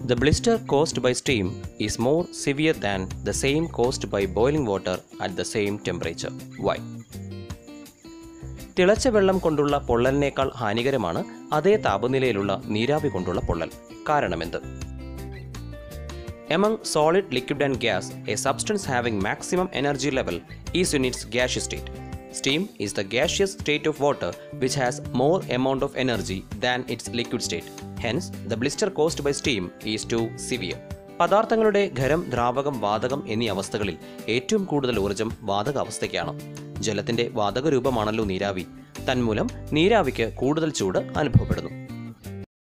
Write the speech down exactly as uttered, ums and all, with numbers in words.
The blister caused by steam is more severe than the same caused by boiling water at the same temperature. Why? തിളച്ച വെള്ളം കൊണ്ടുള്ള പൊള്ളലിനേക്കാൾ ഹാനികരമാണ് അതേ താപനിലയിലുള്ള നീരാവി കൊണ്ടുള്ള പൊള്ളൽ. കാരണമെന്ത്? Among solid, liquid and gas, a substance having maximum energy level is in its gaseous state. Steam is the gaseous state of water which has more amount of energy than its liquid state. Hence, the blister caused by steam is too severe. പദാർത്ഥങ്ങളുടെ ഖരം, ദ്രാവകം, വാതകം എന്നീ അവസ്ഥകളിൽ ഏറ്റവും കൂടുതൽ ഊർജ്ജം വാതകാവസ്ഥയ്ക്കാണ്. ജലത്തിന്റെ വാതക രൂപമാണല്ലോ നീരാവി. തന്മൂലം നീരാവിക്ക് കൂടുതൽ ചൂട് അനുഭവപ്പെടുന്നു.